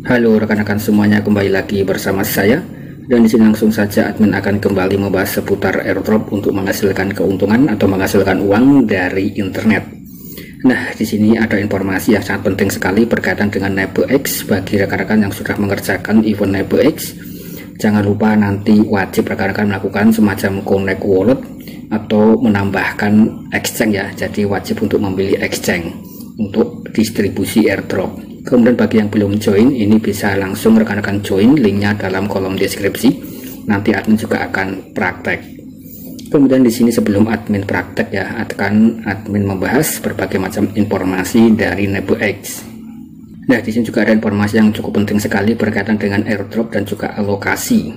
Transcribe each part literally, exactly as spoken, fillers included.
Halo rekan-rekan semuanya, kembali lagi bersama saya. Dan di sini langsung saja admin akan kembali membahas seputar airdrop untuk menghasilkan keuntungan atau menghasilkan uang dari internet. Nah, di sini ada informasi yang sangat penting sekali berkaitan dengan NabeX. Bagi rekan-rekan yang sudah mengerjakan event NabeX, jangan lupa nanti wajib rekan-rekan melakukan semacam connect wallet atau menambahkan exchange ya. Jadi wajib untuk memilih exchange untuk distribusi airdrop. Kemudian bagi yang belum join, ini bisa langsung rekan-rekan join, linknya dalam kolom deskripsi. Nanti admin juga akan praktek. Kemudian di sini sebelum admin praktek ya, akan admin membahas berbagai macam informasi dari NabeX. Nah, di sini juga ada informasi yang cukup penting sekali berkaitan dengan airdrop dan juga alokasi.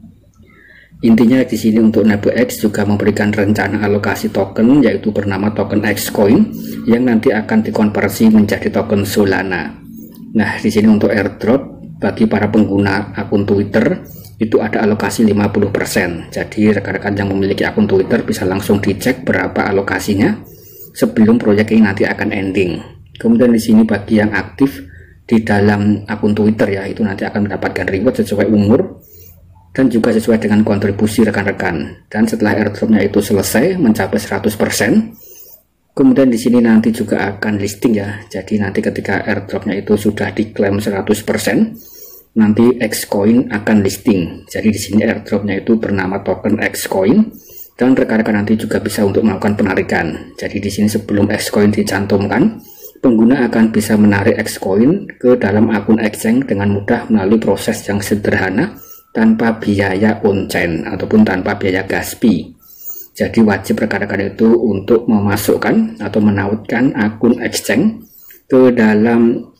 Intinya di sini untuk NabeX juga memberikan rencana alokasi token, yaitu bernama token Xcoin, yang nanti akan dikonversi menjadi token Solana. Nah, di sini untuk airdrop bagi para pengguna akun Twitter itu ada alokasi lima puluh persen. Jadi rekan-rekan yang memiliki akun Twitter bisa langsung dicek berapa alokasinya sebelum proyek ini nanti akan ending. Kemudian di sini bagi yang aktif di dalam akun Twitter ya, itu nanti akan mendapatkan reward sesuai umur dan juga sesuai dengan kontribusi rekan-rekan. Dan setelah airdropnya itu selesai mencapai seratus persen, kemudian di sini nanti juga akan listing ya. Jadi nanti ketika airdropnya itu sudah diklaim seratus persen, nanti Xcoin akan listing. Jadi di sini airdropnya itu bernama token Xcoin, dan rekan-rekan nanti juga bisa untuk melakukan penarikan. Jadi di sini sebelum Xcoin dicantumkan, pengguna akan bisa menarik Xcoin ke dalam akun exchange dengan mudah melalui proses yang sederhana tanpa biaya on-chain ataupun tanpa biaya gas fee. Jadi wajib rekan-rekan itu untuk memasukkan atau menautkan akun exchange ke dalam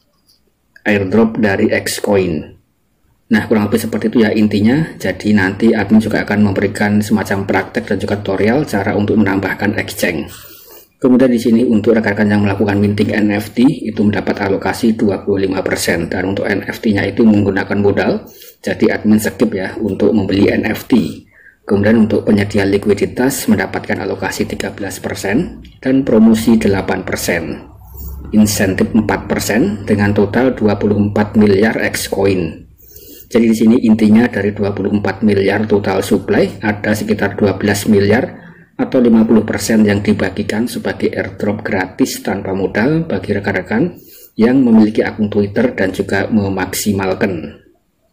airdrop dari Xcoin. Nah, kurang lebih seperti itu ya intinya. Jadi nanti admin juga akan memberikan semacam praktek dan juga tutorial cara untuk menambahkan exchange. Kemudian di sini untuk rekan-rekan yang melakukan minting N F T itu mendapat alokasi dua puluh lima persen, dan untuk N F T-nya itu menggunakan modal. Jadi admin skip ya untuk membeli N F T. Kemudian untuk penyedia likuiditas mendapatkan alokasi tiga belas persen dan promosi delapan persen, insentif empat persen dengan total dua puluh empat miliar Xcoin. Jadi di sini intinya dari dua puluh empat miliar total supply ada sekitar dua belas miliar atau lima puluh persen yang dibagikan sebagai airdrop gratis tanpa modal bagi rekan-rekan yang memiliki akun Twitter dan juga memaksimalkan.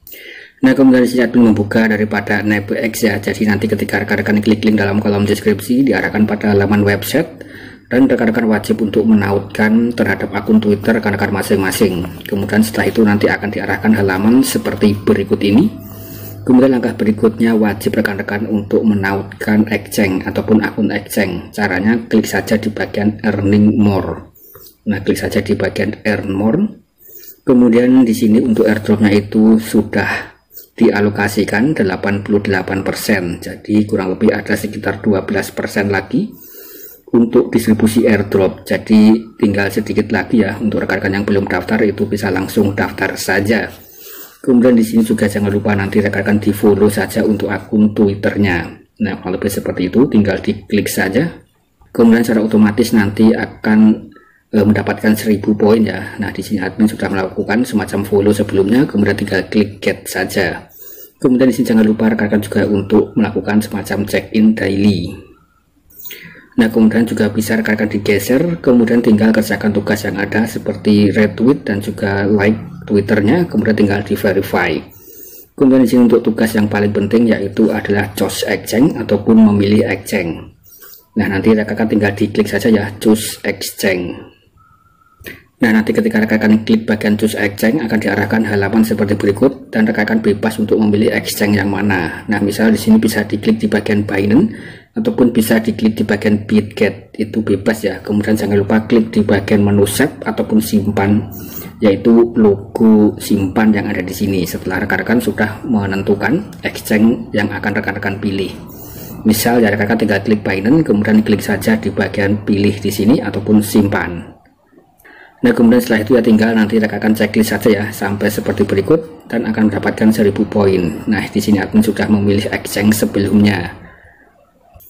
Nah, kemudian disini admin membuka daripada NabeX ya. Jadi nanti ketika rekan-rekan klik link dalam kolom deskripsi diarahkan pada halaman website, dan rekan-rekan wajib untuk menautkan terhadap akun Twitter rekan-rekan masing-masing. Kemudian setelah itu nanti akan diarahkan halaman seperti berikut ini. Kemudian langkah berikutnya wajib rekan-rekan untuk menautkan exchange ataupun akun exchange. Caranya klik saja di bagian earning more. Nah, klik saja di bagian earn more. Kemudian di sini untuk airdropnya itu sudah dialokasikan delapan puluh delapan persen, jadi kurang lebih ada sekitar dua belas persen lagi untuk distribusi airdrop. Jadi tinggal sedikit lagi ya untuk rekan-rekan yang belum daftar itu bisa langsung daftar saja. Kemudian di sini juga jangan lupa nanti rekan-rekan di follow saja untuk akun Twitternya. Nah, kalau lebih seperti itu tinggal diklik saja, kemudian secara otomatis nanti akan e, mendapatkan seribu poin ya. Nah, di sini admin sudah melakukan semacam follow sebelumnya, kemudian tinggal klik get saja. Kemudian di sini jangan lupa rekan-rekan juga untuk melakukan semacam check-in daily. Nah, kemudian juga bisa rekan-rekan digeser, kemudian tinggal kerjakan tugas yang ada seperti retweet dan juga like Twitternya, kemudian tinggal di verify. Kemudian di sini untuk tugas yang paling penting yaitu adalah choose exchange ataupun memilih exchange. Nah, nanti rekan-rekan tinggal diklik saja ya choose exchange. Nah, nanti ketika rekan-rekan klik bagian choose exchange akan diarahkan halaman seperti berikut, dan rekan-rekan bebas untuk memilih exchange yang mana. Nah, misal di sini bisa diklik di bagian Binance ataupun bisa diklik di bagian Bitget, itu bebas ya. Kemudian jangan lupa klik di bagian menu save ataupun simpan, yaitu logo simpan yang ada di sini setelah rekan-rekan sudah menentukan exchange yang akan rekan-rekan pilih. Misal ya rekan-rekan tinggal klik Binance, kemudian klik saja di bagian pilih di sini ataupun simpan. Nah, kemudian setelah itu ya tinggal nanti rekan-rekan checklist saja ya sampai seperti berikut dan akan mendapatkan seribu poin. Nah, di sini admin sudah memilih exchange sebelumnya.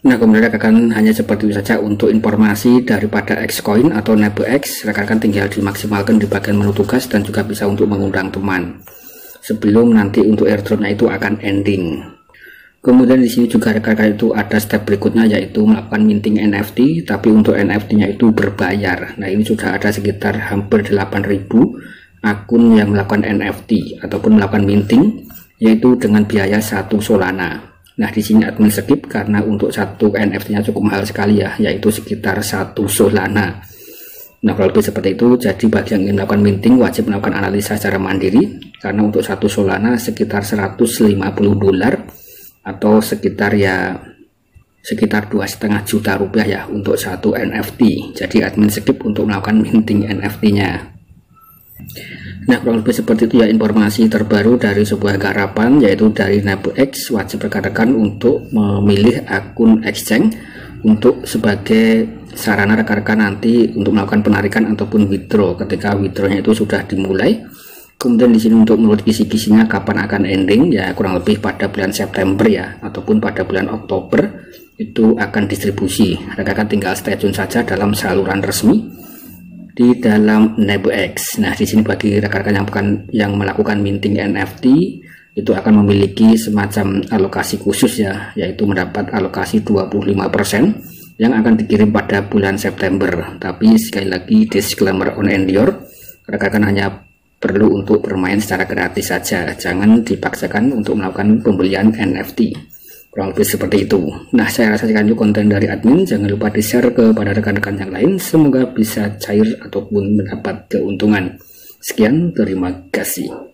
Nah, kemudian rekan-rekan hanya seperti itu saja untuk informasi daripada Xcoin atau NabeX. Rekan-rekan tinggal dimaksimalkan di bagian menu tugas dan juga bisa untuk mengundang teman sebelum nanti untuk airdropnya itu akan ending. Kemudian di sini juga rekan-rekan itu ada step berikutnya, yaitu melakukan minting N F T, tapi untuk N F T-nya itu berbayar. Nah, ini sudah ada sekitar hampir delapan ribu akun yang melakukan N F T ataupun melakukan minting, yaitu dengan biaya satu Solana. Nah, di sini admin skip karena untuk satu N F T-nya cukup mahal sekali ya, yaitu sekitar satu Solana. Nah, kalau lebih seperti itu, jadi bagi yang ingin melakukan minting wajib melakukan analisa secara mandiri, karena untuk satu Solana sekitar seratus lima puluh dolar atau sekitar ya sekitar dua setengah juta rupiah ya untuk satu N F T. Jadi admin skip untuk melakukan minting N F T-nya. Nah, kurang lebih seperti itu ya informasi terbaru dari sebuah garapan, yaitu dari NabeX. Wajib rekan-rekan untuk memilih akun exchange untuk sebagai sarana rekan-rekan nanti untuk melakukan penarikan ataupun withdraw. Ketika withdrawnya itu sudah dimulai, kemudian di sini untuk menurut kisi-kisinya kapan akan ending, ya kurang lebih pada bulan September ya, ataupun pada bulan Oktober itu akan distribusi. Rekan-rekan tinggal stay tune saja dalam saluran resmi di dalam NabeX. Nah, di sini bagi rekan-rekan yang bukan yang melakukan minting N F T itu akan memiliki semacam alokasi khusus ya, yaitu mendapat alokasi dua puluh lima persen yang akan dikirim pada bulan September. Tapi sekali lagi disclaimer on endure, rekan-rekan hanya perlu untuk bermain secara gratis saja, jangan dipaksakan untuk melakukan pembelian N F T. Kurang lebih seperti itu. Nah, saya rasa sekian dulu konten dari admin, jangan lupa di share kepada rekan-rekan yang lain, semoga bisa cair ataupun mendapat keuntungan. Sekian, terima kasih.